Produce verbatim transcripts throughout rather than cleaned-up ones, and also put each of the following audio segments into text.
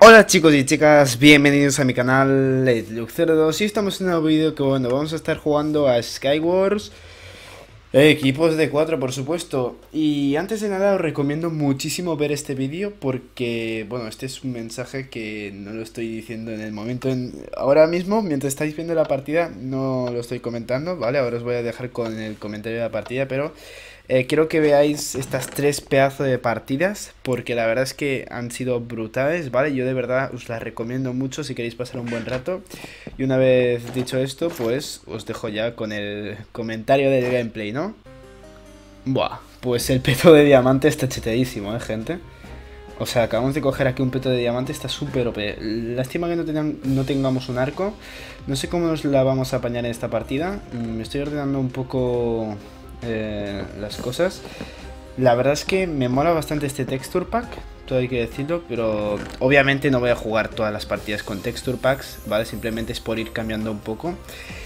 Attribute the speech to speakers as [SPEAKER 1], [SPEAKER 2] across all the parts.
[SPEAKER 1] Hola chicos y chicas, bienvenidos a mi canal Luke cero dos y estamos en un nuevo vídeo que bueno, vamos a estar jugando a Skywars, eh, equipos de cuatro por supuesto. Y antes de nada os recomiendo muchísimo ver este vídeo porque, bueno, este es un mensaje que no lo estoy diciendo en el momento, en, ahora mismo, mientras estáis viendo la partida, no lo estoy comentando, ¿vale? Ahora os voy a dejar con el comentario de la partida, pero... Eh, quiero que veáis estas tres pedazos de partidas porque la verdad es que han sido brutales, ¿vale? Yo de verdad os las recomiendo mucho si queréis pasar un buen rato. Y una vez dicho esto, pues os dejo ya con el comentario del gameplay, ¿no? Buah, pues el peto de diamante está chetadísimo, ¿eh, gente? O sea, acabamos de coger aquí un peto de diamante, está súper O P. Lástima que no, tengan, no tengamos un arco. No sé cómo nos la vamos a apañar en esta partida. Me estoy ordenando un poco... Eh, las cosas. La verdad es que me mola bastante este texture pack, todo hay que decirlo, pero obviamente no voy a jugar todas las partidas con texture packs, ¿vale? Simplemente es por ir cambiando un poco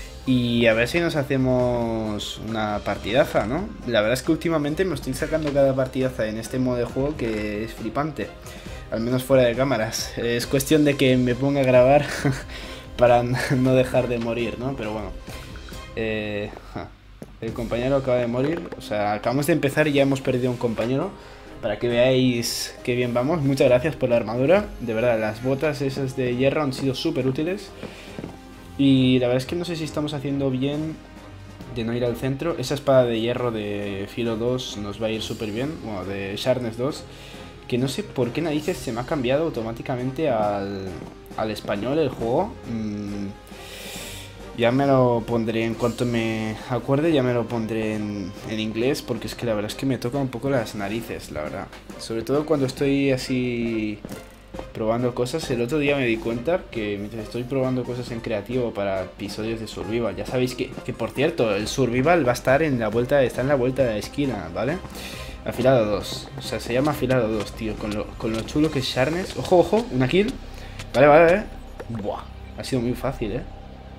[SPEAKER 1] y a ver si nos hacemos una partidaza, ¿no? La verdad es que últimamente me estoy sacando cada partidaza en este modo de juego que es flipante, al menos fuera de cámaras. Es cuestión de que me ponga a grabar para no dejar de morir, ¿no? Pero bueno, eh... el compañero acaba de morir, o sea, acabamos de empezar y ya hemos perdido un compañero. Para que veáis qué bien vamos. Muchas gracias por la armadura. De verdad, las botas esas de hierro han sido súper útiles. Y la verdad es que no sé si estamos haciendo bien de no ir al centro. Esa espada de hierro de Filo dos nos va a ir súper bien. Bueno, de Sharpness dos. Que no sé por qué narices se me ha cambiado automáticamente al, al español el juego. Mm. Ya me lo pondré en cuanto me acuerde, ya me lo pondré en, en inglés, porque es que la verdad es que me toca un poco las narices, la verdad. Sobre todo cuando estoy así probando cosas. El otro día me di cuenta que mientras estoy probando cosas en creativo para episodios de Survival, ya sabéis que, que por cierto, el Survival va a estar en la vuelta, está en la vuelta de la esquina, ¿vale? Afilado dos, o sea, se llama Afilado dos, tío, con lo, con lo chulo que es Sharpness. Ojo, ojo, una kill. Vale, vale, vale. Buah, ha sido muy fácil, ¿eh?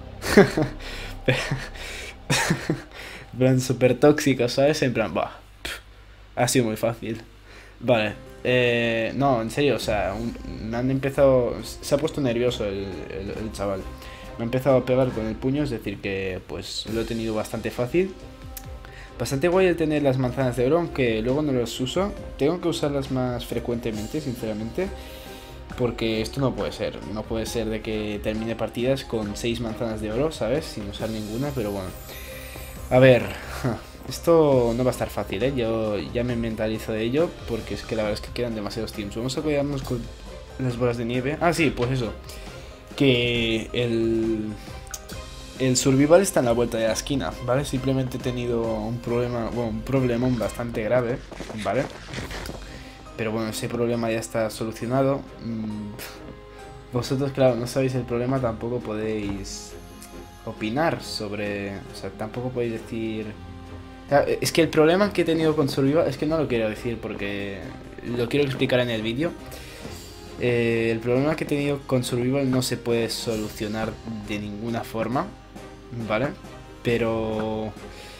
[SPEAKER 1] En plan súper tóxico, ¿sabes? En plan, bah, ha sido muy fácil. Vale, eh, no, en serio, o sea, un, me han empezado... Se ha puesto nervioso el, el, el chaval. Me ha empezado a pegar con el puño, es decir que pues lo he tenido bastante fácil. Bastante guay el tener las manzanas de oro, aunque luego no las uso. Tengo que usarlas más frecuentemente, sinceramente. Porque esto no puede ser, no puede ser de que termine partidas con seis manzanas de oro, ¿sabes? Sin usar ninguna, pero bueno. A ver, esto no va a estar fácil, ¿eh? Yo ya me mentalizo de ello, porque es que la verdad es que quedan demasiados teams. Vamos a cuidarnos con las bolas de nieve. Ah, sí, pues eso. Que el... El survival está en la vuelta de la esquina, ¿vale? Simplemente he tenido un problema, bueno, un problemón bastante grave, ¿vale? Pero bueno, ese problema ya está solucionado. Vosotros, claro, no sabéis el problema, tampoco podéis opinar sobre... O sea, tampoco podéis decir... Claro, es que el problema que he tenido con Survival es que no lo quiero decir porque lo quiero explicar en el vídeo. Eh, el problema que he tenido con Survival no se puede solucionar de ninguna forma, ¿vale? Pero...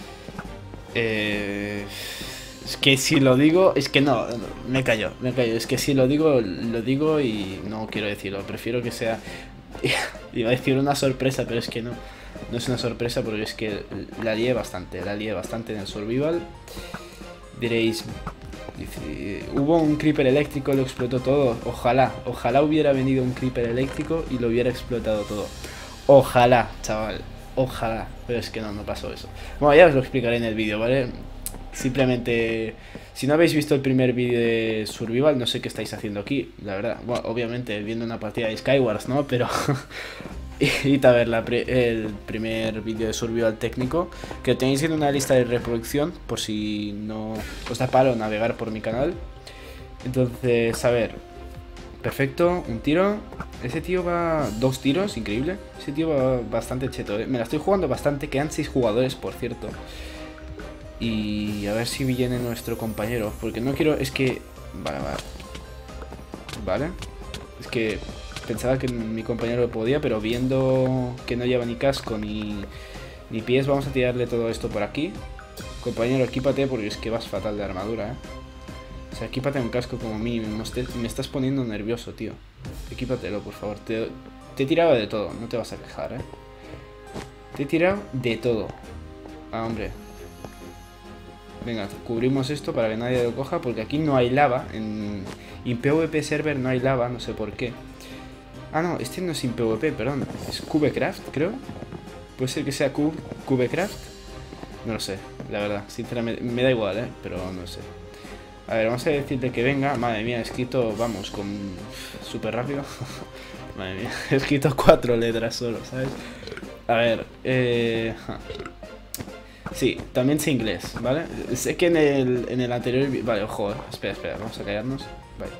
[SPEAKER 1] Eh... Es que si lo digo, es que no, me callo, me callo. Es que si lo digo, lo digo y no quiero decirlo. Prefiero que sea, iba a decir una sorpresa, pero es que no. No es una sorpresa porque es que la lié bastante, la lié bastante en el Survival. Diréis, dice, hubo un creeper eléctrico, lo explotó todo. Ojalá, ojalá hubiera venido un creeper eléctrico y lo hubiera explotado todo. Ojalá, chaval, ojalá. Pero es que no, no pasó eso. Bueno, ya os lo explicaré en el vídeo, ¿vale? Simplemente, si no habéis visto el primer vídeo de Survival, no sé qué estáis haciendo aquí, la verdad. Bueno, obviamente viendo una partida de Skywars, ¿no? Pero id a ver la pre el primer vídeo de Survival técnico, que lo tenéis en una lista de reproducción, por si no os da palo navegar por mi canal. Entonces, a ver, perfecto, un tiro. Ese tío va dos tiros, increíble. Ese tío va bastante cheto, ¿eh? Me la estoy jugando bastante, quedan seis jugadores, por cierto. Y a ver si viene nuestro compañero, porque no quiero, es que... Vale, vale. Vale. Es que pensaba que mi compañero podía, pero viendo que no lleva ni casco ni, ni pies, vamos a tirarle todo esto por aquí. Compañero, equípate porque es que vas fatal de armadura, ¿eh? O sea, equípate un casco como mínimo, me estás poniendo nervioso, tío. Equípatelo, por favor. Te, te he tirado de todo, no te vas a quejar, ¿eh? Te he tirado de todo. Ah, hombre. Venga, cubrimos esto para que nadie lo coja, porque aquí no hay lava. En, en PvP server no hay lava, no sé por qué. Ah, no, este no es en PvP, perdón. Es Cubecraft, creo. Puede ser que sea Cube, Cubecraft. No lo sé, la verdad. Sinceramente, me da igual, ¿eh? Pero no sé. A ver, vamos a decirle que venga. Madre mía, he escrito, vamos, con... súper rápido. Madre mía, he escrito cuatro letras solo, ¿sabes? A ver, eh... sí, también sé inglés, ¿vale? Sé que en el, en el anterior... Vale, ojo, espera, espera, vamos a callarnos. Vale.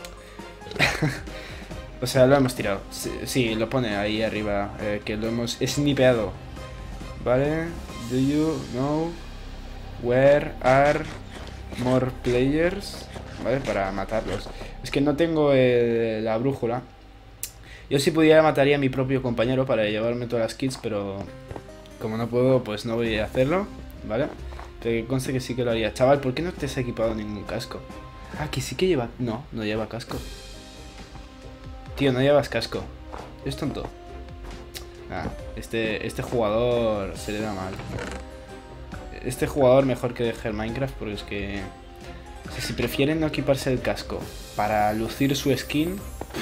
[SPEAKER 1] O sea, lo hemos tirado. Sí, sí, lo pone ahí arriba, eh, que lo hemos snipeado. Vale, do you know where are more players? Vale, para matarlos. Es que no tengo el, la brújula. Yo si pudiera mataría a mi propio compañero para llevarme todas las kills, pero como no puedo, pues no voy a hacerlo, ¿vale? Pero que conste que sí que lo haría. Chaval, ¿por qué no te has equipado ningún casco? Ah, que sí que lleva... No, no lleva casco. Tío, no llevas casco. Es tonto. Ah, este, este jugador se le da mal. Este jugador mejor que deje el Minecraft, porque es que... O sea, si prefieren no equiparse el casco para lucir su skin...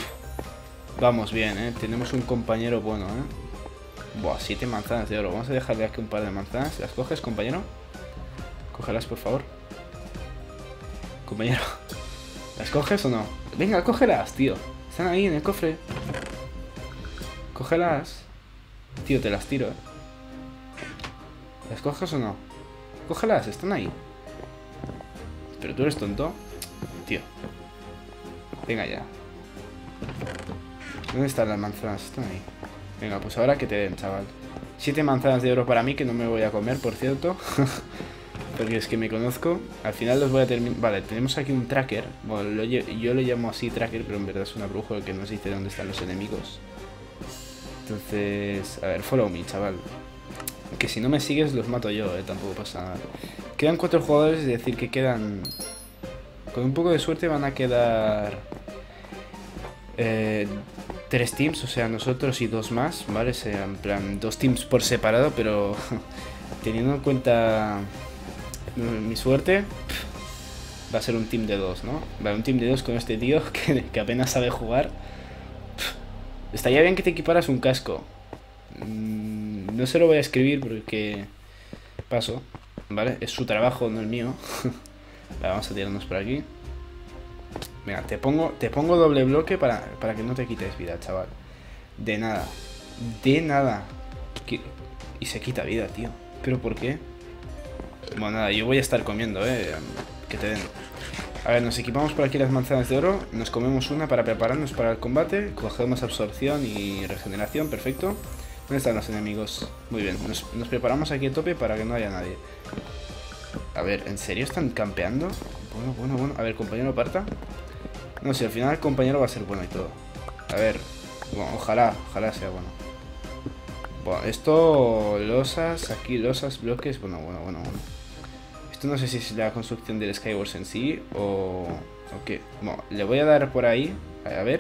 [SPEAKER 1] Vamos bien, ¿eh? Tenemos un compañero bueno, ¿eh? Buah, siete manzanas de oro. Vamos a dejarle aquí un par de manzanas. ¿Las coges, compañero? Cógelas, por favor. Compañero. ¿Las coges o no? Venga, cógelas, tío. Están ahí en el cofre. Cógelas. Tío, te las tiro, ¿eh? ¿Las coges o no? Cógelas, están ahí. Pero tú eres tonto. Tío. Venga ya. ¿Dónde están las manzanas? Están ahí. Venga, pues ahora que te den, chaval. Siete manzanas de oro para mí, que no me voy a comer, por cierto. Porque es que me conozco. Al final los voy a terminar... Vale, tenemos aquí un tracker. Bueno, lo yo le llamo así tracker, pero en verdad es una brújula que no se dice dónde están los enemigos. Entonces... A ver, follow me, chaval. Que si no me sigues los mato yo, eh. Tampoco pasa nada. Quedan cuatro jugadores, es decir, que quedan... Con un poco de suerte van a quedar... Eh... Tres teams, o sea, nosotros y dos más, ¿vale? O sea, en plan, dos teams por separado, pero teniendo en cuenta mi suerte, va a ser un team de dos, ¿no? Vale, un team de dos con este tío que, que apenas sabe jugar. Estaría bien que te equiparas un casco. No se lo voy a escribir porque paso, ¿vale? Es su trabajo, no el mío. Vale, vamos a tirarnos por aquí. Venga, te pongo, te pongo doble bloque para, para que no te quites vida, chaval. De nada. De nada. Y se quita vida, tío. ¿Pero por qué? Bueno, nada, yo voy a estar comiendo, eh. Que te den. A ver, nos equipamos por aquí las manzanas de oro. Nos comemos una para prepararnos para el combate. Cogemos absorción y regeneración, perfecto. ¿Dónde están los enemigos? Muy bien, nos, nos preparamos aquí a tope para que no haya nadie. A ver, ¿en serio están campeando? Bueno, bueno, bueno. A ver, compañero, parta. No sé, al final el compañero va a ser bueno y todo. A ver, bueno, ojalá, ojalá sea bueno. Bueno, esto, losas, aquí losas, bloques, bueno, bueno, bueno, bueno. Esto no sé si es la construcción del Skywars en sí o... o qué. Bueno, le voy a dar por ahí, a ver.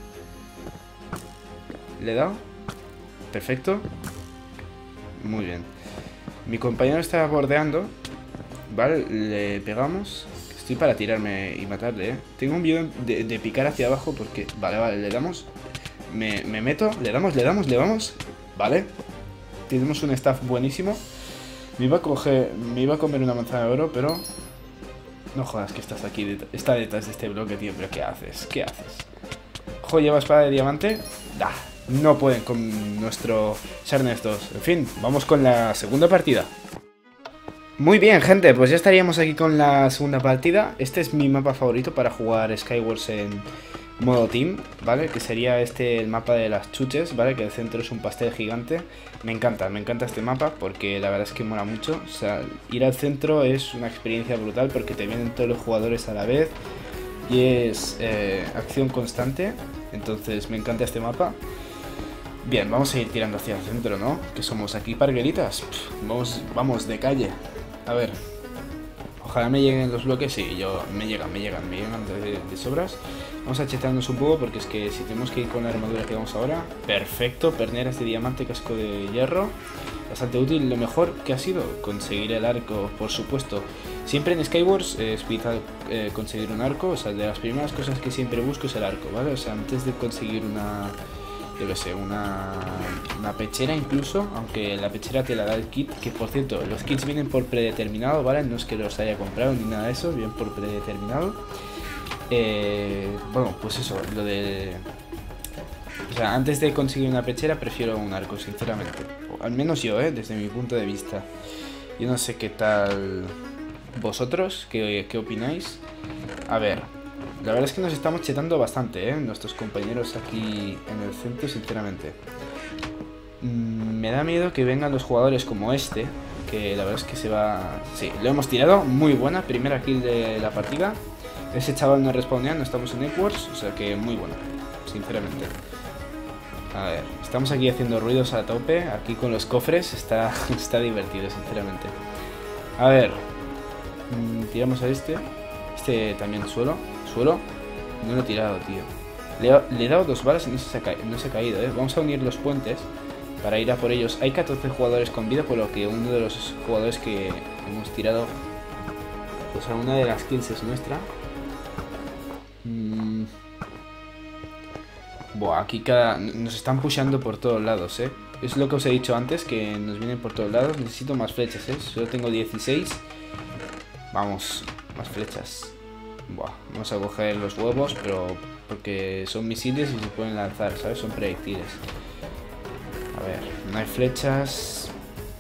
[SPEAKER 1] ¿Le he dado? Perfecto. Muy bien. Mi compañero está bordeando. Vale, le pegamos. Estoy para tirarme y matarle, ¿eh? Tengo un miedo de, de picar hacia abajo porque... Vale, vale, le damos. Me, me meto, le damos, le damos, le damos. Vale. Tenemos un staff buenísimo. Me iba a coger... Me iba a comer una manzana de oro, pero... No jodas que estás aquí. Está detrás de este bloque, tío. Pero ¿qué haces? ¿Qué haces? Ojo, lleva espada de diamante. Da. No pueden con nuestro Sharnez dos. En fin, vamos con la segunda partida. Muy bien, gente, pues ya estaríamos aquí con la segunda partida. Este es mi mapa favorito para jugar Skywars en modo team, ¿vale? Que sería este el mapa de las chuches, ¿vale? Que el centro es un pastel gigante. Me encanta, me encanta este mapa porque la verdad es que mola mucho. O sea, ir al centro es una experiencia brutal porque te vienen todos los jugadores a la vez y es eh, acción constante. Entonces me encanta este mapa. Bien, vamos a ir tirando hacia el centro, ¿no? Que somos aquí parguelitas. Pff, vamos, vamos de calle. A ver. Ojalá me lleguen los bloques, sí, yo me llegan, me llegan, me llegan de, de sobras. Vamos a chetarnos un poco porque es que si tenemos que ir con la armadura que vamos ahora, perfecto, perneras de diamante, casco de hierro, bastante útil. Lo mejor que ha sido conseguir el arco, por supuesto. Siempre en Skywars eh, es vital eh, conseguir un arco, o sea, de las primeras cosas que siempre busco es el arco, ¿vale? O sea, antes de conseguir una... yo que sé, una, una pechera incluso, aunque la pechera te la da el kit, que por cierto, los kits vienen por predeterminado, ¿vale? No es que los haya comprado ni nada de eso, vienen por predeterminado. Eh, bueno, pues eso, lo de... O sea, antes de conseguir una pechera prefiero un arco, sinceramente. O al menos yo, ¿eh? Desde mi punto de vista. Yo no sé qué tal vosotros, qué, qué opináis. A ver... La verdad es que nos estamos chetando bastante, ¿eh? Nuestros compañeros aquí en el centro, sinceramente. Mm, me da miedo que vengan los jugadores como este, que la verdad es que se va... Sí, lo hemos tirado, muy buena, primera kill de la partida. Ese chaval no respawnea, no estamos en Equworks, o sea que muy buena, sinceramente. A ver, estamos aquí haciendo ruidos a tope, aquí con los cofres, está, está divertido, sinceramente. A ver, mm, tiramos a este, este también suelo. Suelo, no lo he tirado, tío. Le he, le he dado dos balas y no se, ha no se ha caído, ¿eh? Vamos a unir los puentes para ir a por ellos. Hay catorce jugadores con vida, por lo que uno de los jugadores que hemos tirado, o sea, una de las kills es nuestra. Mm. Buah, aquí cada... nos están pushando por todos lados, ¿eh? Es lo que os he dicho antes, que nos vienen por todos lados. Necesito más flechas, ¿eh? Solo tengo dieciséis. Vamos, más flechas. Buah, vamos a coger los huevos, pero porque son misiles y se pueden lanzar, ¿sabes? Son proyectiles. A ver, no hay flechas.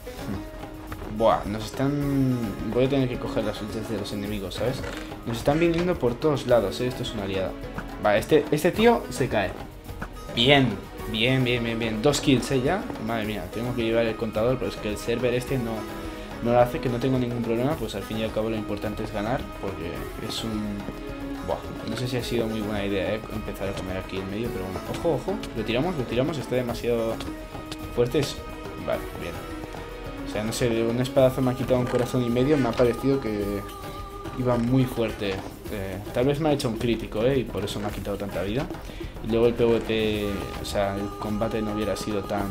[SPEAKER 1] Buah, nos están... Voy a tener que coger las flechas de los enemigos, ¿sabes? Nos están viniendo por todos lados, ¿eh? Esto es una aliada. Vale, este, este tío se cae. Bien, bien, bien, bien, bien. Dos kills, ¿eh? Ya. Madre mía, tengo que llevar el contador, pero es que el server este no... no lo hace, que no tengo ningún problema, pues al fin y al cabo lo importante es ganar, porque es un... Buah, no sé si ha sido muy buena idea, ¿eh? Empezar a comer aquí en medio, pero bueno, ojo, ojo, lo tiramos, lo tiramos, está demasiado fuerte. Vale, bien. O sea, no sé, un espadazo me ha quitado un corazón y medio, me ha parecido que iba muy fuerte. Eh, tal vez me ha hecho un crítico, ¿eh? Y por eso me ha quitado tanta vida. Y luego el PvP, o sea, el combate no hubiera sido tan...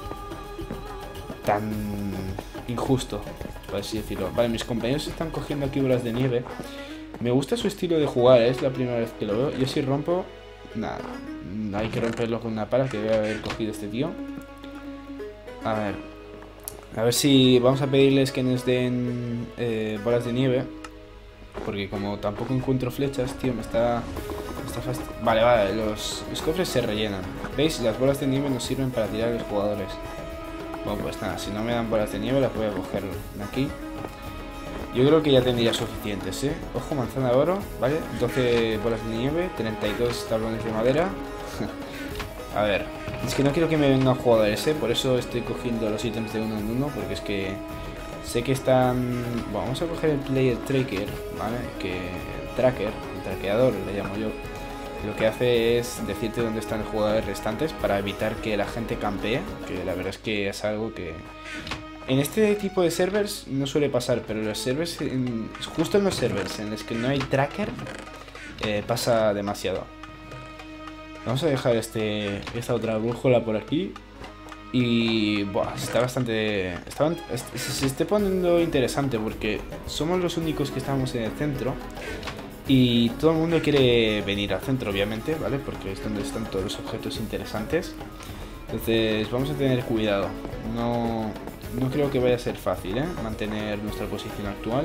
[SPEAKER 1] tan... injusto, por así decirlo. Vale, mis compañeros están cogiendo aquí bolas de nieve. Me gusta su estilo de jugar, ¿eh? Es la primera vez que lo veo. Yo si rompo, nada, hay que romperlo con una pala que debe haber cogido este tío. A ver, a ver si vamos a pedirles que nos den eh, bolas de nieve, porque como tampoco encuentro flechas, tío, me está, me está fast... Vale, vale, los, los cofres se rellenan. ¿Veis? Las bolas de nieve nos sirven para tirar a los jugadores. Bueno, pues nada, si no me dan bolas de nieve las voy a coger aquí. Yo creo que ya tendría suficientes, ¿eh? Ojo, manzana de oro, ¿vale? doce bolas de nieve, treinta y dos tablones de madera. A ver, es que no quiero que me vengan jugadores, ¿eh? Por eso estoy cogiendo los ítems de uno en uno, porque es que sé que están... Bueno, vamos a coger el player tracker, ¿vale? Que el tracker, el traqueador, le llamo yo. Lo que hace es decirte dónde están los jugadores restantes para evitar que la gente campee, que la verdad es que es algo que... En este tipo de servers no suele pasar, pero los servers, en... justo en los servers en los que no hay tracker, eh, pasa demasiado. Vamos a dejar este, esta otra brújula por aquí. Y buah, está bastante... Está, se, se está poniendo interesante porque somos los únicos que estamos en el centro. Y todo el mundo quiere venir al centro, obviamente, ¿vale? Porque es donde están todos los objetos interesantes. Entonces vamos a tener cuidado. No, no creo que vaya a ser fácil, ¿eh? Mantener nuestra posición actual.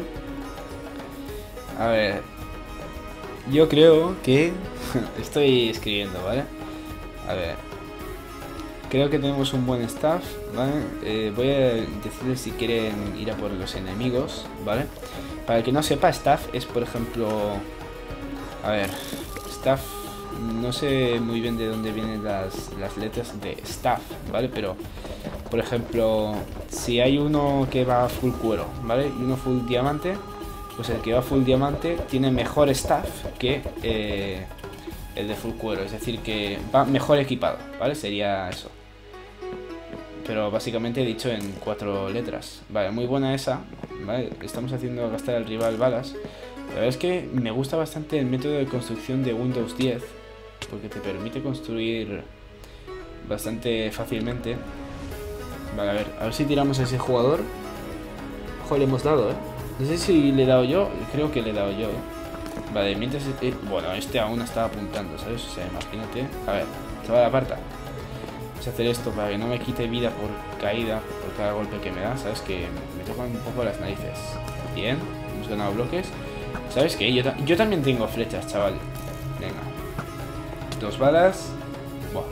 [SPEAKER 1] A ver... Yo creo que... Estoy escribiendo, ¿vale? A ver... Creo que tenemos un buen staff, ¿vale? Eh, voy a decirles si quieren ir a por los enemigos, ¿vale? Para el que no sepa, staff es, por ejemplo... A ver... Staff... No sé muy bien de dónde vienen las, las letras de staff, ¿vale? Pero, por ejemplo, si hay uno que va full cuero, ¿vale? Y uno full diamante, pues el que va full diamante tiene mejor staff que eh, el de full cuero. Es decir, que va mejor equipado, ¿vale? Sería eso. pero básicamente he dicho en cuatro letras. Vale, muy buena esa, ¿vale? Estamos haciendo gastar al rival balas. La verdad es que me gusta bastante el método de construcción de Windows diez, porque te permite construir bastante fácilmente. Vale, a ver, a ver si tiramos a ese jugador. Ojo, le hemos dado, ¿eh? No sé si le he dado yo, creo que le he dado yo, ¿eh? Vale, mientras... Eh, bueno, este aún está apuntando, ¿sabes? O sea, imagínate. A ver, chaval, aparta. Vamos a hacer esto para que no me quite vida por caída, por cada golpe que me da, ¿sabes? Que me tocan un poco las narices. Bien, hemos ganado bloques. ¿Sabes qué? Yo, ta yo también tengo flechas, chaval. Venga. Dos balas. Buah.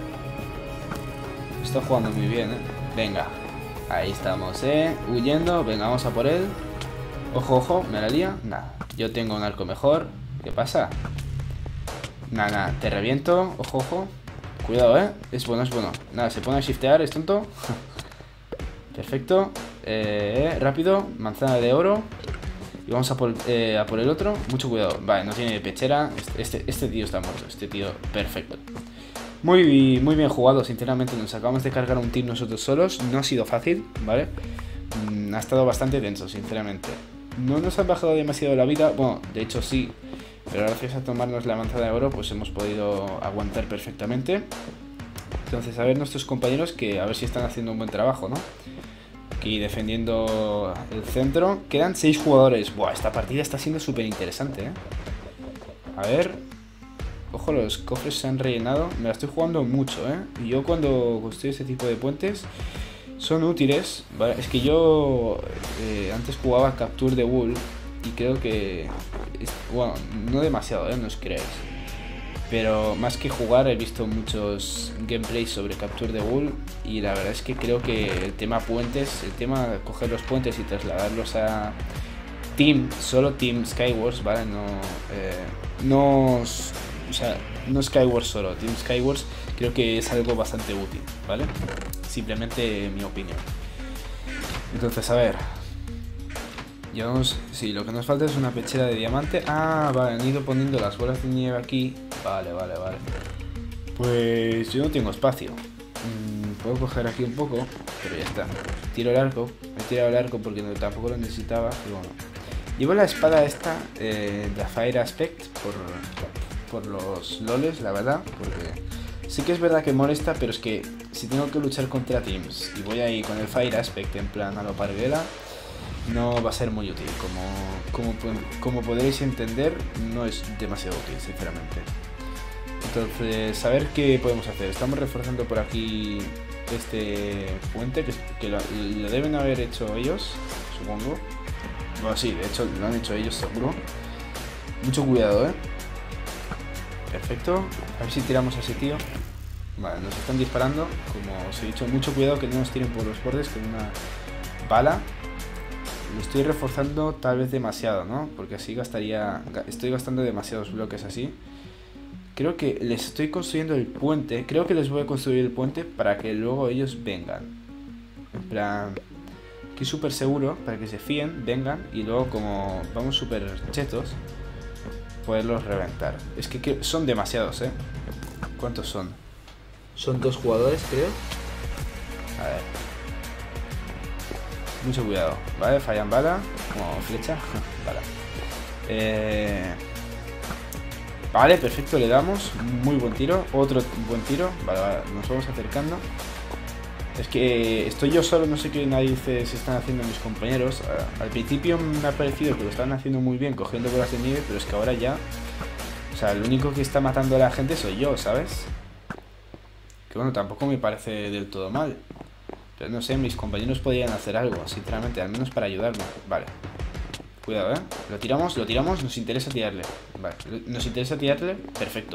[SPEAKER 1] Está jugando muy bien, ¿eh? Venga. Ahí estamos, ¿eh? Huyendo. Venga, vamos a por él. Ojo, ojo. ¿Me la lía? Nada. Yo tengo un arco mejor. ¿Qué pasa? Nada, nada. Te reviento. Ojo, ojo. Cuidado, ¿eh? Es bueno, es bueno. Nada, se pone a shiftear. Es tonto. Perfecto. Eh, rápido. Manzana de oro. Y vamos a por, eh, a por el otro. Mucho cuidado. Vale, no tiene pechera. Este, este, este tío está muerto. Este tío, perfecto. Muy, muy bien jugado, sinceramente. Nos acabamos de cargar un team nosotros solos. No ha sido fácil, ¿vale? Mm, ha estado bastante tenso, sinceramente. No nos han bajado demasiado la vida. Bueno, de hecho sí. Pero gracias a tomarnos la manzana de oro, pues hemos podido aguantar perfectamente. Entonces, a ver nuestros compañeros, que a ver si están haciendo un buen trabajo, ¿no? Aquí defendiendo el centro. Quedan seis jugadores. Buah, esta partida está siendo súper interesante, ¿eh? A ver. Ojo, los cofres se han rellenado. Me la estoy jugando mucho, ¿eh? Y yo cuando construyo este tipo de puentes son útiles, ¿vale? Es que yo eh, antes jugaba Capture the Wool y creo que... Es, bueno, no demasiado, ¿eh? No os creáis. Pero más que jugar he visto muchos gameplays sobre Capture the Wool y la verdad es que creo que el tema puentes, el tema de coger los puentes y trasladarlos a Team, solo Team Skywars, ¿vale? No, eh, no, o sea, no Skywars solo, Team Skywars creo que es algo bastante útil, ¿vale? Simplemente mi opinión. Entonces, a ver. Llevamos, sí, lo que nos falta es una pechera de diamante. Ah, vale, han ido poniendo las bolas de nieve aquí. Vale, vale, vale. Pues yo no tengo espacio. Mm, puedo coger aquí un poco, pero ya está. Tiro el arco. He tirado el arco porque no, tampoco lo necesitaba. Y bueno. Llevo la espada esta eh, de Fire Aspect por, por los loles, la verdad. Porque sí que es verdad que molesta, pero es que si tengo que luchar contra teams y voy ahí con el Fire Aspect en plan a lo parguela, no va a ser muy útil. Como, como, como podréis entender, no es demasiado útil, sinceramente. Entonces, a ver qué podemos hacer. Estamos reforzando por aquí este puente, que, que lo, lo deben haber hecho ellos, supongo. Bueno, sí, de hecho lo han hecho ellos, seguro. Mucho cuidado, ¿eh? Perfecto. A ver si tiramos a ese tío. Vale, nos están disparando. Como os he dicho, mucho cuidado que no nos tiren por los bordes con una bala. Lo estoy reforzando tal vez demasiado, ¿no? Porque así gastaría... Estoy gastando demasiados bloques así. Creo que les estoy construyendo el puente. Creo que les voy a construir el puente para que luego ellos vengan. En plan... Aquí súper seguro, para que se fíen, vengan. Y luego como vamos súper chetos, poderlos reventar. Es que, que son demasiados, ¿eh? ¿Cuántos son? Son dos jugadores, creo. A ver. Mucho cuidado, ¿vale? Fallan bala, como flecha. Bala. Eh... Vale, perfecto, le damos. Muy buen tiro, otro buen tiro. Vale, vale, nos vamos acercando. Es que estoy yo solo, no sé qué narices están haciendo mis compañeros. Al principio me ha parecido que lo estaban haciendo muy bien cogiendo bolas de nieve, pero es que ahora ya... O sea, el único que está matando a la gente soy yo, ¿sabes? Que bueno, tampoco me parece del todo mal. Pero no sé, mis compañeros podrían hacer algo, sinceramente, al menos para ayudarme. Vale. Cuidado, ¿eh? Lo tiramos, lo tiramos, nos interesa tirarle. Vale, nos interesa tirarle, perfecto.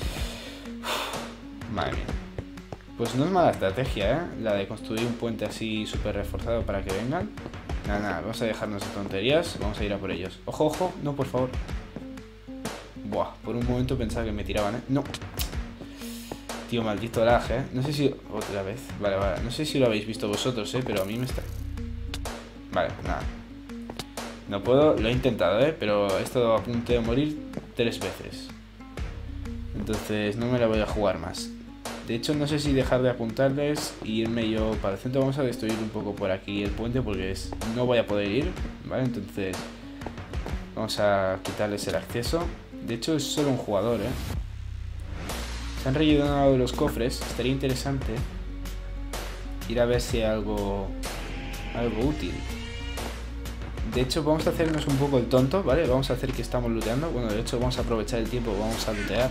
[SPEAKER 1] Uf, madre mía. Pues no es mala estrategia, ¿eh? La de construir un puente así súper reforzado para que vengan. Nada, nada, vamos a dejarnos de tonterías. Vamos a ir a por ellos. Ojo, ojo, no, por favor. Buah, por un momento pensaba que me tiraban, ¿eh? No. Tío, maldito lag, ¿eh? No sé si... Otra vez. Vale, vale. No sé si lo habéis visto vosotros, ¿eh? Pero a mí me está... Vale, nada. No puedo... Lo he intentado, ¿eh? Pero he estado a punto de morir tres veces. Entonces no me la voy a jugar más. De hecho, no sé si dejar de apuntarles e irme yo para el centro. Vamos a destruir un poco por aquí el puente porque es, no voy a poder ir, ¿vale? Entonces vamos a quitarles el acceso. De hecho, es solo un jugador, ¿eh? Se han rellenado los cofres. Estaría interesante ir a ver si hay algo, algo útil. De hecho, vamos a hacernos un poco el tonto, ¿vale? Vamos a hacer que estamos looteando. Bueno, de hecho, vamos a aprovechar el tiempo, vamos a lootear.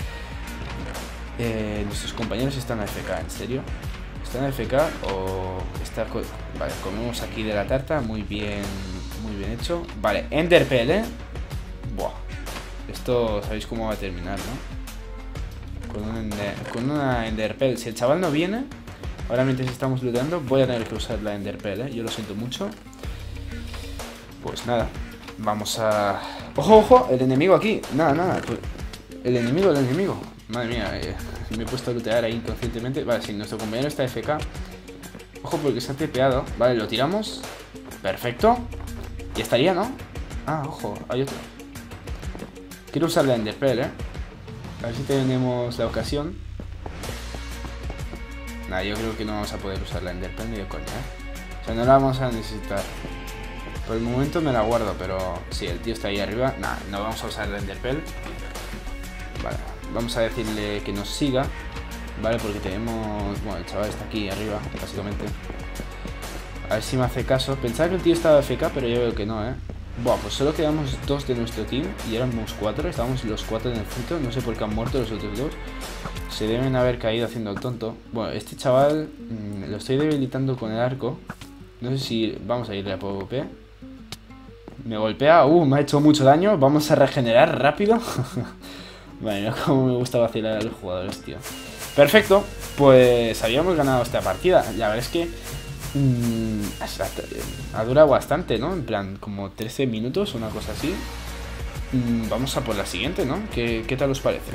[SPEAKER 1] Eh, nuestros compañeros están A F K, ¿en serio? ¿Están A F K o está co vale, comemos aquí de la tarta, muy bien, muy bien hecho. Vale, Enderpearl, ¿eh? Buah. Esto sabéis cómo va a terminar, ¿no? Con, un ender, con una Enderpearl. Si el chaval no viene, ahora mientras estamos looteando, voy a tener que usar la Enderpearl, ¿eh? Yo lo siento mucho. Pues nada, vamos a... ¡Ojo, ojo! El enemigo aquí. Nada, nada. Pues... El enemigo, el enemigo. Madre mía, eh, me he puesto a lootear ahí inconscientemente. Vale, si nuestro compañero está A F K. Ojo porque se ha tepeado. Vale, lo tiramos. Perfecto. Y estaría, ¿no? Ah, ojo, hay otro. Quiero usar la Enderpearl, eh. A ver si tenemos la ocasión. Nada, yo creo que no vamos a poder usar la Enderpearl ni de coña, eh. O sea, no la vamos a necesitar. Por el momento me la guardo, pero sí, el tío está ahí arriba. Nada, no vamos a usar la Enderpearl. Vale, vamos a decirle que nos siga. Vale, porque tenemos... Bueno, el chaval está aquí arriba, básicamente. A ver si me hace caso. Pensaba que el tío estaba A F K, pero yo veo que no, ¿eh? Buah, pues solo quedamos dos de nuestro team y éramos cuatro. Estábamos los cuatro en el centro. No sé por qué han muerto los otros dos. Se deben haber caído haciendo el tonto. Bueno, este chaval mmm, lo estoy debilitando con el arco. No sé si vamos a irle a PvP. Me golpea. Uh, me ha hecho mucho daño. Vamos a regenerar rápido. Bueno, como me gusta vacilar a los jugadores, tío. Perfecto, pues habíamos ganado esta partida. La verdad es que mmm, ha durado bastante, ¿no? En plan, como trece minutos, una cosa así. mmm, Vamos a por la siguiente, ¿no? ¿Qué, qué tal os parece?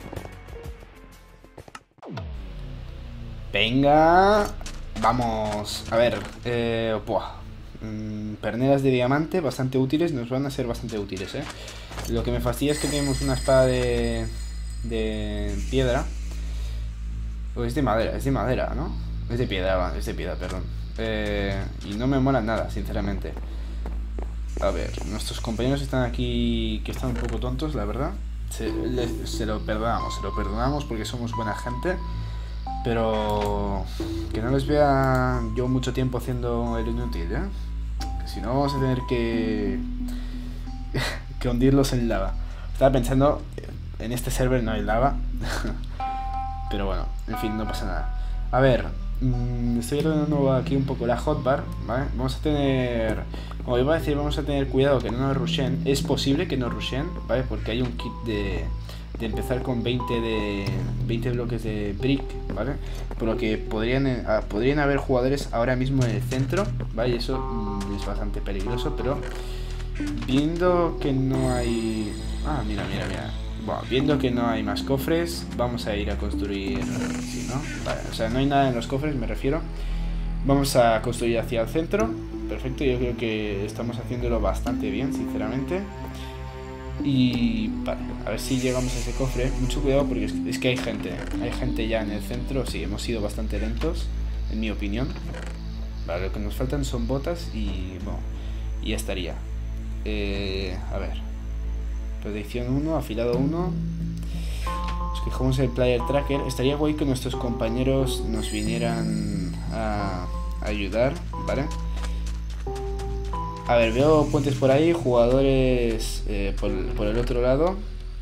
[SPEAKER 1] Venga. Vamos, a ver eh, buah. Mm, perneras de diamante, bastante útiles. Nos van a ser bastante útiles, eh. Lo que me fastidia es que tenemos una espada de, de piedra. O es de madera, es de madera, ¿no? Es de piedra, es de piedra, perdón. eh, Y no me mola nada, sinceramente. A ver, nuestros compañeros están aquí, que están un poco tontos, la verdad. Se, le, se lo perdonamos, se lo perdonamos porque somos buena gente. Pero que no les vea yo mucho tiempo haciendo el inútil, ¿eh? Que si no vamos a tener que que hundirlos en lava. Estaba pensando, en este server no hay lava. Pero bueno, en fin, no pasa nada. A ver, mmm, estoy ordenando aquí un poco la hotbar, ¿vale? Vamos a tener, como iba a decir, vamos a tener cuidado que no nos rushen. Es posible que nos rushen, ¿vale? Porque hay un kit de... de empezar con veinte de veinte bloques de brick, ¿vale? Por lo que podrían, eh, podrían haber jugadores ahora mismo en el centro, ¿vale? Y eso mm, es bastante peligroso, pero viendo que no hay... Ah, mira, mira, mira. Bueno, viendo que no hay más cofres, vamos a ir a construir... Sí, ¿no? Vale, o sea, no hay nada en los cofres, me refiero. Vamos a construir hacia el centro. Perfecto, yo creo que estamos haciéndolo bastante bien, sinceramente. Y vale, a ver si llegamos a ese cofre. Mucho cuidado porque es, es que hay gente. Hay gente ya en el centro. Sí, hemos sido bastante lentos, en mi opinión. Vale, lo que nos faltan son botas y bueno, y ya estaría. eh, A ver, protección uno, afilado uno. Escogemos el player tracker. Estaría guay que nuestros compañeros nos vinieran a ayudar, ¿vale? A ver, veo puentes por ahí, jugadores eh, por, por el otro lado.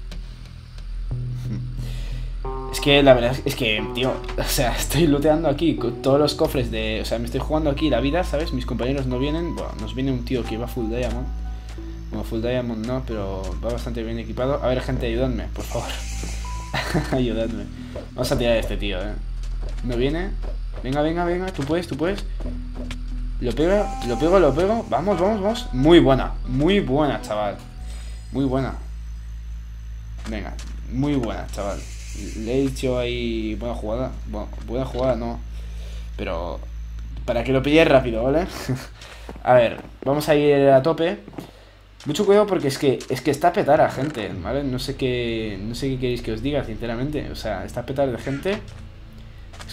[SPEAKER 1] Es que la verdad es que, tío, o sea, estoy looteando aquí con todos los cofres de... O sea, me estoy jugando aquí la vida, ¿sabes? Mis compañeros no vienen. Bueno, nos viene un tío que va full diamond. Bueno, full diamond no, pero va bastante bien equipado. A ver, gente, ayudadme, por favor. Ayudadme. Vamos a tirar a este tío, ¿eh? ¿No viene? Venga, venga, venga, tú puedes, tú puedes. Lo pego, lo pego, lo pego. Vamos, vamos, vamos. Muy buena, muy buena, chaval. Muy buena. Venga, muy buena, chaval. Le he dicho ahí buena jugada. Bueno, buena jugada no. Pero para que lo pille rápido, ¿vale? A ver, vamos a ir a tope. Mucho cuidado porque es que es que está a petar a gente, ¿vale? No sé qué no sé qué queréis que os diga, sinceramente. O sea, está a petar de gente.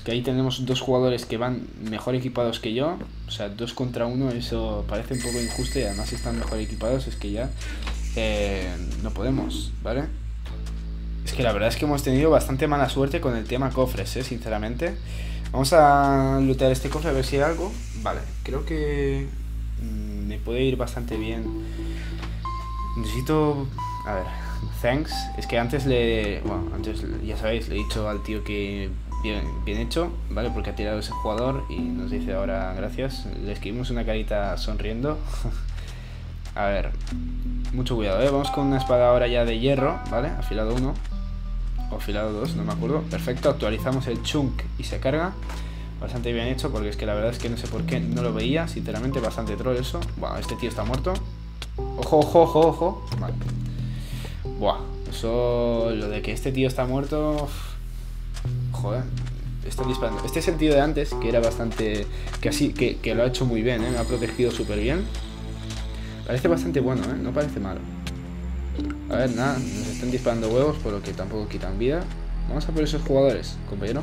[SPEAKER 1] que ahí tenemos dos jugadores que van mejor equipados que yo. O sea, dos contra uno, eso parece un poco injusto. Y además si están mejor equipados es que ya eh, no podemos, ¿vale? Es que la verdad es que hemos tenido bastante mala suerte con el tema cofres, ¿eh? Sinceramente. Vamos a lootear este cofre a ver si hay algo. Vale, creo que mmm, me puede ir bastante bien. Necesito... A ver, thanks. Es que antes le... Bueno, antes ya sabéis, le he dicho al tío que... Bien, bien hecho, ¿vale? Porque ha tirado ese jugador y nos dice ahora gracias. Le escribimos una carita sonriendo. A ver, mucho cuidado, ¿eh? Vamos con una espada ahora ya de hierro, ¿vale? Afilado uno o afilado dos, no me acuerdo. Perfecto, actualizamos el chunk y se carga. Bastante bien hecho, porque es que la verdad es que no sé por qué no lo veía. Sinceramente, bastante troll eso. Bueno, este tío está muerto. Ojo, ojo, ojo, ojo. Vale. Buah, eso... Lo de que este tío está muerto... Joder, están disparando. Este es el tío de antes, que era bastante... Que así, que, que lo ha hecho muy bien, ¿eh? Me ha protegido súper bien. Parece bastante bueno, ¿eh? No parece malo. A ver, nada, nos están disparando huevos, por lo que tampoco quitan vida. Vamos a por esos jugadores, compañero.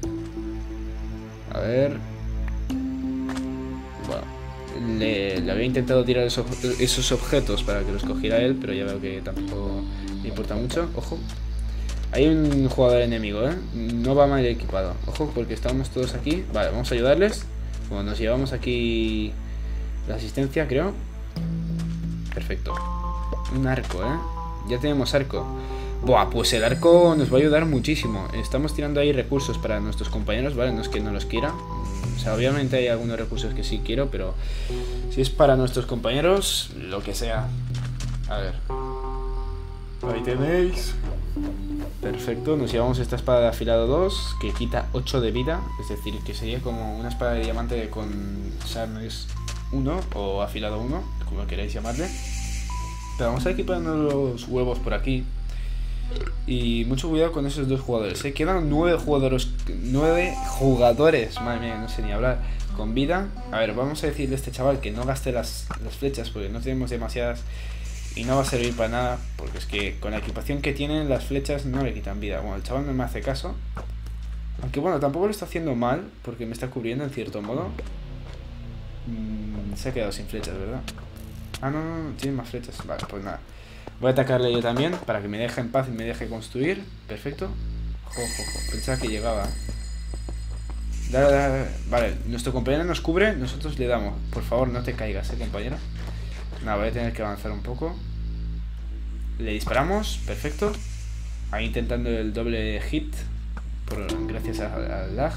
[SPEAKER 1] A ver... Bueno, le, le había intentado tirar esos, esos objetos para que los cogiera él, pero ya veo que tampoco me importa mucho. Ojo. Hay un jugador enemigo, ¿eh? No va mal equipado. Ojo, porque estamos todos aquí. Vale, vamos a ayudarles. Bueno, nos llevamos aquí la asistencia, creo. Perfecto. Un arco, ¿eh? Ya tenemos arco. Buah, pues el arco nos va a ayudar muchísimo. Estamos tirando ahí recursos para nuestros compañeros, ¿vale? No es que no los quiera. O sea, obviamente hay algunos recursos que sí quiero, pero si es para nuestros compañeros, lo que sea. A ver. Ahí tenéis. Perfecto, nos llevamos esta espada de afilado dos, que quita ocho de vida. Es decir, que sería como una espada de diamante con sharpness uno o afilado uno, como queráis llamarle. Pero vamos a equiparnos los huevos por aquí. Y mucho cuidado con esos dos jugadores, ¿eh? Quedan nueve jugadores, nueve jugadores, madre mía, no sé ni hablar, con vida. A ver, vamos a decirle a este chaval que no gaste las, las flechas, porque no tenemos demasiadas y no va a servir para nada, porque es que con la equipación que tienen las flechas no le quitan vida. Bueno, el chaval no me hace caso, aunque bueno, tampoco lo está haciendo mal, porque me está cubriendo en cierto modo. mm, Se ha quedado sin flechas, ¿verdad? Ah, no, no, no, tiene más flechas. Vale, pues nada, voy a atacarle yo también, para que me deje en paz y me deje construir. Perfecto. Ojo, ojo, pensaba que llegaba. Dale, dale, dale. Vale, nuestro compañero nos cubre, nosotros le damos. Por favor, no te caigas, eh, compañero. Nada, voy a tener que avanzar un poco. Le disparamos, perfecto. Ahí intentando el doble hit por, gracias al lag.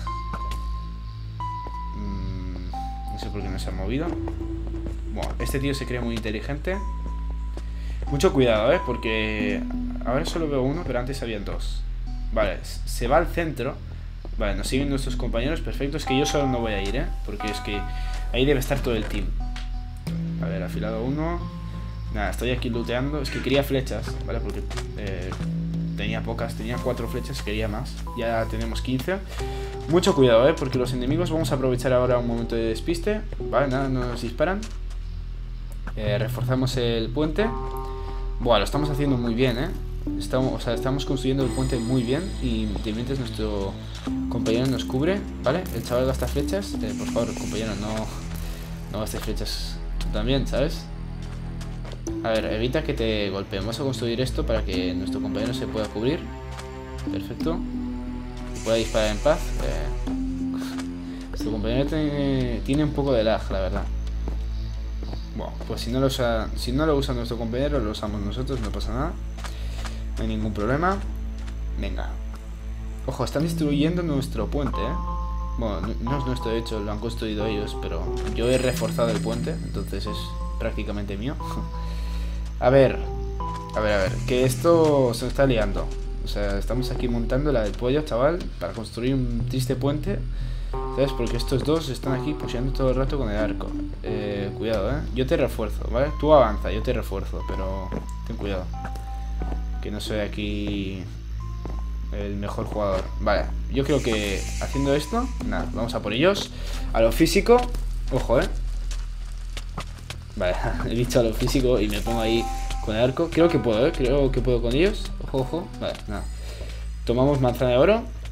[SPEAKER 1] mm, No sé por qué no se ha movido. Bueno, este tío se cree muy inteligente. Mucho cuidado, ¿eh? Porque ahora solo veo uno, pero antes había dos. Vale, se va al centro. Vale, nos siguen nuestros compañeros, perfecto. Es que yo solo no voy a ir, ¿eh? Porque es que ahí debe estar todo el team. A ver, afilado uno. Nada, estoy aquí looteando. Es que quería flechas, ¿vale? Porque eh, tenía pocas, tenía cuatro flechas, quería más. Ya tenemos quince. Mucho cuidado, ¿eh? Porque los enemigos, vamos a aprovechar ahora un momento de despiste. Vale, nada, no nos disparan. eh, Reforzamos el puente. Buah, lo estamos haciendo muy bien, ¿eh? Estamos, o sea, estamos construyendo el puente muy bien. Y de mientras nuestro compañero nos cubre, ¿vale? El chaval gasta flechas. eh, Por favor, compañero, no, no gastes flechas tú también, ¿sabes? A ver, evita que te golpeen. Vamos a construir esto para que nuestro compañero se pueda cubrir. Perfecto. Y pueda disparar en paz. eh, Nuestro compañero tiene, tiene un poco de lag, la verdad. Bueno, pues si no, lo usa, si no lo usa nuestro compañero, lo usamos nosotros, no pasa nada. No hay ningún problema. Venga. Ojo, están destruyendo nuestro puente, ¿eh? Bueno, no, no es nuestro, de hecho, lo han construido ellos, pero yo he reforzado el puente, entonces es prácticamente mío. A ver, a ver, a ver, que esto se está liando. O sea, estamos aquí montando la del pollo, chaval, para construir un triste puente, ¿sabes? Porque estos dos están aquí pusheando todo el rato con el arco. eh, Cuidado, ¿eh? Yo te refuerzo, ¿vale? Tú avanza, yo te refuerzo, pero ten cuidado, que no soy aquí el mejor jugador. Vale, yo creo que haciendo esto, nada, vamos a por ellos. A lo físico, ojo, ¿eh? Vale, he dicho a lo físico y me pongo ahí con el arco. Creo que puedo, ¿eh? Creo que puedo con ellos. Ojo, ojo. Vale, nada. Tomamos manzana de oro.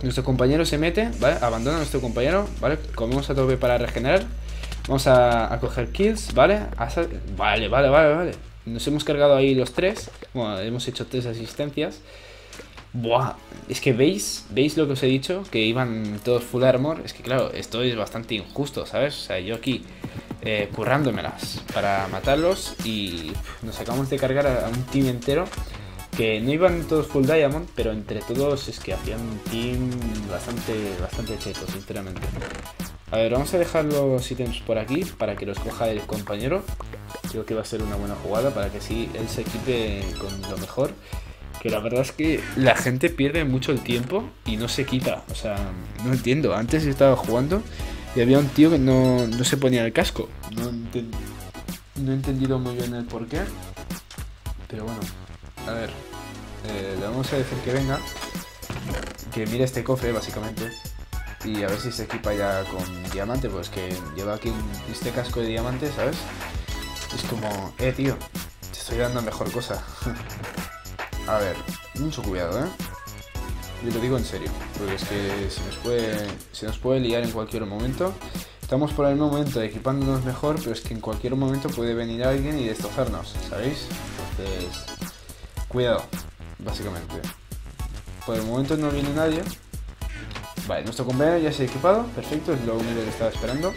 [SPEAKER 1] Nuestro compañero se mete, ¿vale? Abandona a nuestro compañero, ¿vale? Comemos a tope para regenerar. Vamos a, a coger kills, ¿vale? A vale, vale, vale, vale. Nos hemos cargado ahí los tres. Bueno, hemos hecho tres asistencias. Buah, es que veis, veis lo que os he dicho, que iban todos full armor. Es que claro, esto es bastante injusto, ¿sabes? O sea, yo aquí eh, currándomelas para matarlos y pff, nos acabamos de cargar a, a un team entero. Que no iban todos full diamond, pero entre todos es que hacían un team bastante, bastante cheto, sinceramente. A ver, vamos a dejar los ítems por aquí para que los coja el compañero. Creo que va a ser una buena jugada para que sí él se equipe con lo mejor. Que la verdad es que la gente pierde mucho el tiempo y no se quita. O sea, no entiendo. Antes estaba jugando y había un tío que no, no se ponía el casco. No, enten no he entendido muy bien el porqué. Pero bueno. A ver, eh, le vamos a decir que venga, que mire este cofre básicamente y a ver si se equipa ya con diamante, pues que lleva aquí este casco de diamante, ¿sabes? Es como, eh tío, te estoy dando mejor cosa. A ver, mucho cuidado, ¿eh? Yo lo digo en serio, porque es que se nos puede, se nos puede liar en cualquier momento. Estamos por el momento equipándonos mejor, pero es que en cualquier momento puede venir alguien y destrozarnos, ¿sabéis? Entonces... cuidado, básicamente. Por el momento no viene nadie. Vale, nuestro compañero ya se ha equipado. Perfecto, es lo único que estaba esperando.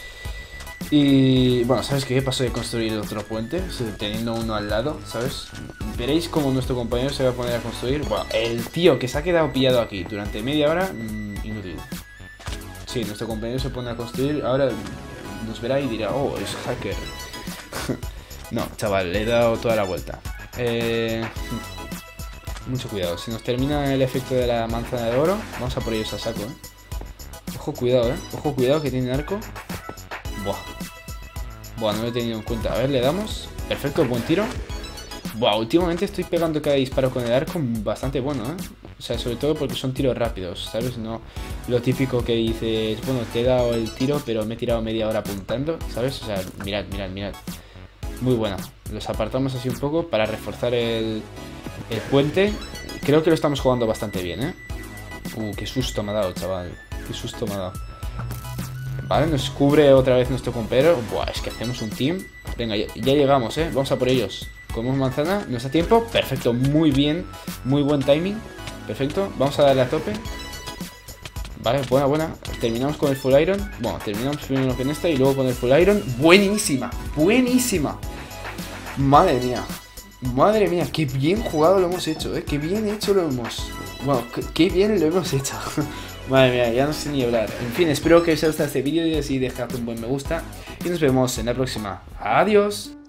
[SPEAKER 1] Y bueno, ¿sabes qué? Paso de construir otro puente, teniendo uno al lado, ¿sabes? Veréis cómo nuestro compañero se va a poner a construir. Bueno, el tío que se ha quedado pillado aquí durante media hora, mmm, inútil. Sí, nuestro compañero se pone a construir. Ahora nos verá y dirá, oh, es hacker. No, chaval, le he dado toda la vuelta. Eh, mucho cuidado, si nos termina el efecto de la manzana de oro, vamos a por ellos a saco, ¿eh? Ojo, cuidado, ¿eh? Ojo, cuidado que tiene arco. Buah. Buah, no lo he tenido en cuenta. A ver, le damos. Perfecto, buen tiro. Buah, últimamente estoy pegando cada disparo con el arco bastante bueno, ¿eh? O sea, sobre todo porque son tiros rápidos, ¿sabes? No lo típico que dices, bueno, te he dado el tiro, pero me he tirado media hora apuntando, ¿sabes? O sea, mirad, mirad, mirad. Muy buena. Los apartamos así un poco para reforzar el, el puente. Creo que lo estamos jugando bastante bien, ¿eh? Uh, qué susto me ha dado, chaval. Qué susto me ha dado. Vale, nos cubre otra vez nuestro compañero. Buah, es que hacemos un team. Venga, ya, ya llegamos, ¿eh? Vamos a por ellos. Comemos manzana, ¿no está tiempo? Perfecto, muy bien. Muy buen timing. Perfecto, vamos a darle a tope. Vale, buena, buena. Terminamos con el full iron. Bueno, terminamos primero con esta y luego con el full iron. Buenísima, buenísima. Madre mía. Madre mía, qué bien jugado lo hemos hecho, ¿eh? Qué bien hecho lo hemos... Bueno, qué, qué bien lo hemos hecho. Madre mía, ya no sé ni hablar. En fin, espero que os haya gustado este vídeo y así dejad un buen me gusta. Y nos vemos en la próxima. Adiós.